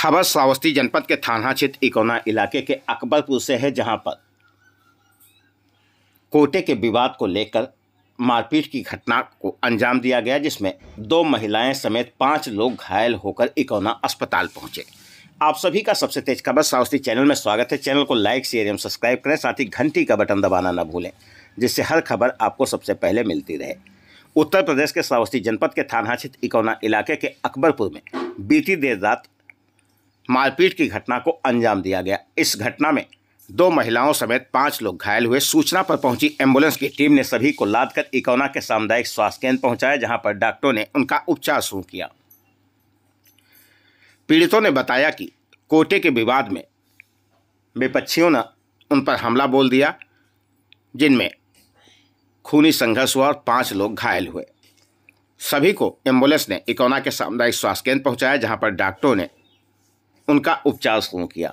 खबर श्रावस्ती जनपद के थाना क्षेत्र इकोना इलाके के अकबरपुर से है, जहां पर कोटे के विवाद को लेकर मारपीट की घटना को अंजाम दिया गया, जिसमें 2 महिलाएं समेत 5 लोग घायल होकर इकोना अस्पताल पहुंचे। आप सभी का सबसे तेज खबर श्रावस्ती चैनल में स्वागत है। चैनल को लाइक, शेयर एवं सब्सक्राइब करें, साथ ही घंटी का बटन दबाना न भूलें, जिससे हर खबर आपको सबसे पहले मिलती रहे। उत्तर प्रदेश के श्रावस्ती जनपद के थाना क्षेत्र इकोना इलाके के अकबरपुर में बीती देर रात मारपीट की घटना को अंजाम दिया गया। इस घटना में 2 महिलाओं समेत 5 लोग घायल हुए। सूचना पर पहुंची एम्बुलेंस की टीम ने सभी को लादकर इकोना के सामुदायिक स्वास्थ्य केंद्र पहुंचाया, जहां पर डॉक्टरों ने उनका उपचार शुरू किया। पीड़ितों ने बताया कि कोटे के विवाद में विपक्षियों ने उन पर हमला बोल दिया, जिनमें खूनी संघर्ष हुआ और 5 लोग घायल हुए। सभी को एम्बुलेंस ने इकोना के सामुदायिक स्वास्थ्य केंद्र पहुंचाया, जहां पर डॉक्टरों ने उनका उपचार शुरू किया।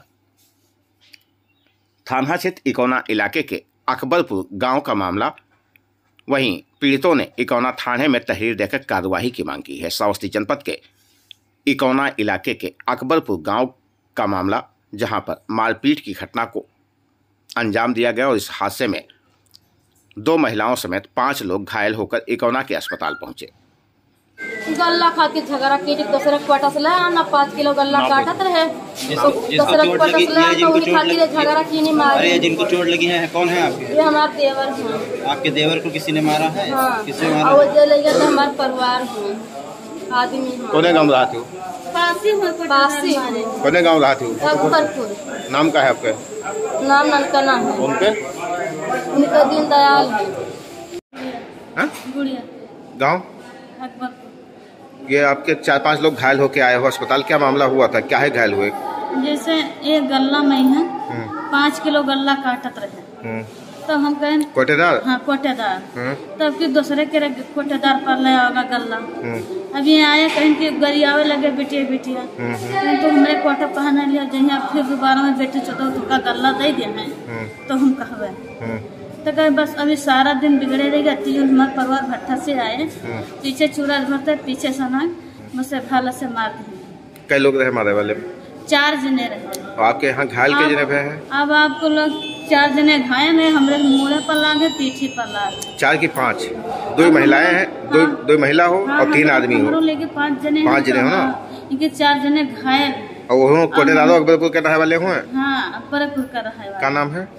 थाना क्षेत्र इकोना इलाके के अकबरपुर गांव का मामला। वहीं पीड़ितों ने इकोना थाने में तहरीर देकर कार्रवाई की मांग की है। श्रावस्ती जनपद के इकोना इलाके के अकबरपुर गांव का मामला, जहां पर मारपीट की घटना को अंजाम दिया गया और इस हादसे में 2 महिलाओं समेत 5 लोग घायल होकर इकोना के अस्पताल पहुंचे। गल्ला खा के झगड़ा कीट दशरथ पटस ले ना 5 किलो गल्ला काटत रहे। दशरथ पटस ले तो उन्हीं खातिर झगड़ा कीनी मारी। अरे जिनको चोट लगी है कौन है आपके? ये हमारे देवर हैं। आपके देवर को किसी ने मारा है? हाँ। किसने मारा? और जो लगे तो हमारे परिवार हैं, आदमी हैं। कोने गांव रहते हो? पासी कोने गांव रहते हो? अकबरपुर। नाम का है आपके? नाम ननकना है। उनके? उनका दीनदयाल है। गुड़िया गाँव अकबरपुर। ये आपके 4-5 लोग घायल होके आए हो अस्पताल। क्या मामला हुआ था, क्या है घायल हुए? जैसे एक गल्ला में है 5 किलो गल्ला काटत रहे, तो हम कहें कोटेदार। हाँ कोटेदार। तब कि दूसरे के कोटेदार पर ले आगा गल्ला। अभी आए कहीं कि गरियावे लगे बेटिया बेटिया, तो हमरे कोटा पहना लिया। जहाँ फिर दोबारा में बेटी चौदह तो का गल्ला दे दिया है, तो हम कहवे तो कहे बस अभी सारा दिन बिगड़े रहेगा। 3 हमारे परिवार भट्टा से आए, पीछे चूड़ा भरते, पीछे सना मुझसे भाला से मार दिए। कई लोग रहे मारे वाले? 4 जने रहे। आपके यहाँ घायल के जने हैं? अब आपको लोग 4 जने घायल है, हमरे मुँह पर लागे, पीठी पर लागे। 4 की 5? 2 महिलाएं हैं? 2 महिला हो और 3 आदमी हो? लेके 5 जने। 5 जने हो ना? इनके 4 जने घायल। और वो कोटेदार अकबरपुर के रहने वाले हुए? हाँ, अकबरपुर का रहे वाले। क्या नाम है?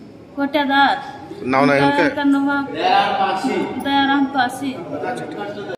कोटेदार। नाम नहीं उनके? दयाराम पासी।